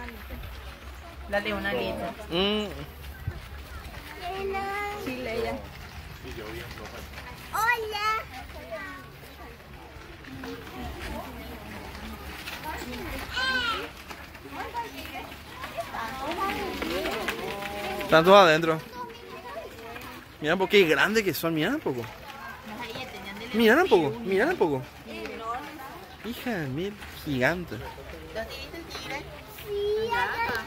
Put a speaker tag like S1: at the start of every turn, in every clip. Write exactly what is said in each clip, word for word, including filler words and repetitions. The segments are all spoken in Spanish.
S1: La de una lista.
S2: Mm.
S1: Chile ya.
S3: Hola.
S2: Están todos adentro. Mira un poco qué grande que son, mira un poco. Mira un poco, mira un poco. Hija de mil, gigante.
S3: Sí, acá.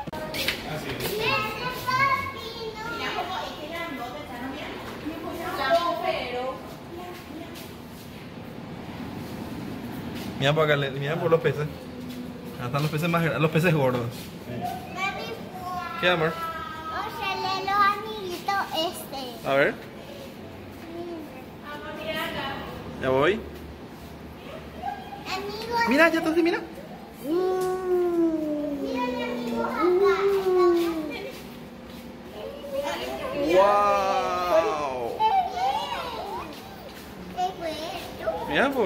S2: Mira por acá, mira por los peces. Acá están los peces más grandes, los peces gordos. ¿Qué, amor?
S3: Oye, lee los amiguitos este.
S2: A ver. Ya voy.
S3: Amigos.
S2: Mira, ya está así, mira.
S3: Mira, amigos acá.
S2: ¡Wow!
S3: ¡Qué bueno!
S2: Mira, pues.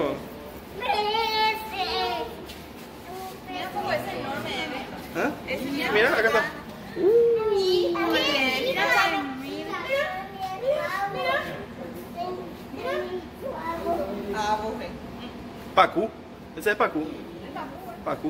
S1: Mira cómo es enorme, bebé.
S2: ¿Eh? Mira, acá está.
S1: Ah, vos ves.
S2: Pacu. Ese es Pacu. Pacu.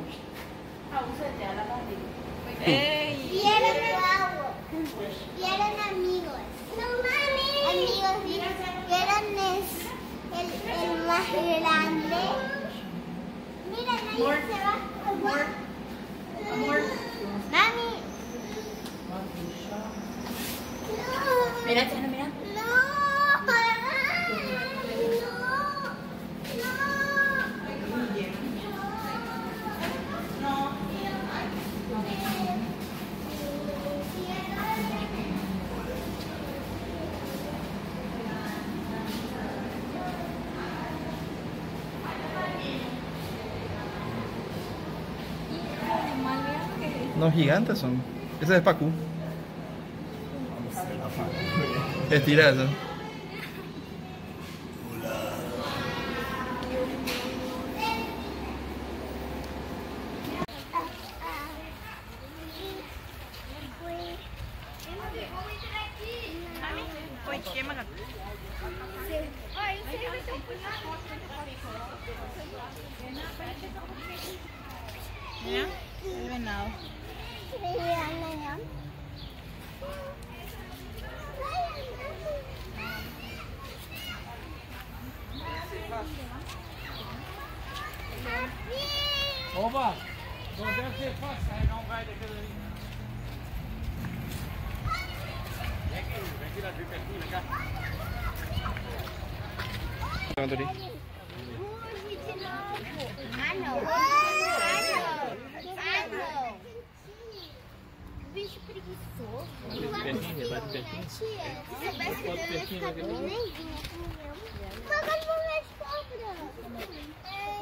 S1: Ey.
S3: Vieron agua. Vieron amigos. Amigos, vieron es el, el más grande. Mira, nadie se va.
S1: Amor. Amor.
S3: Mami.
S1: Mira, Chano, mira.
S3: No.
S2: No, gigantes son. Ese es Pacu. Estira eso.
S1: Oi, queima na. Mira, el venado.
S4: Opa, não deve ser fácil, aí não vai daquele ali. Vem aqui, vem aqui lá, vem pertinho, vem cá.
S3: Ah, não. Ah, não. Bicho preguiçoso.
S4: Pertinho, vai pertinho.
S3: Se soubesse que eu ia ficar nem vinha com o meu. Mas eu não vejo cobra.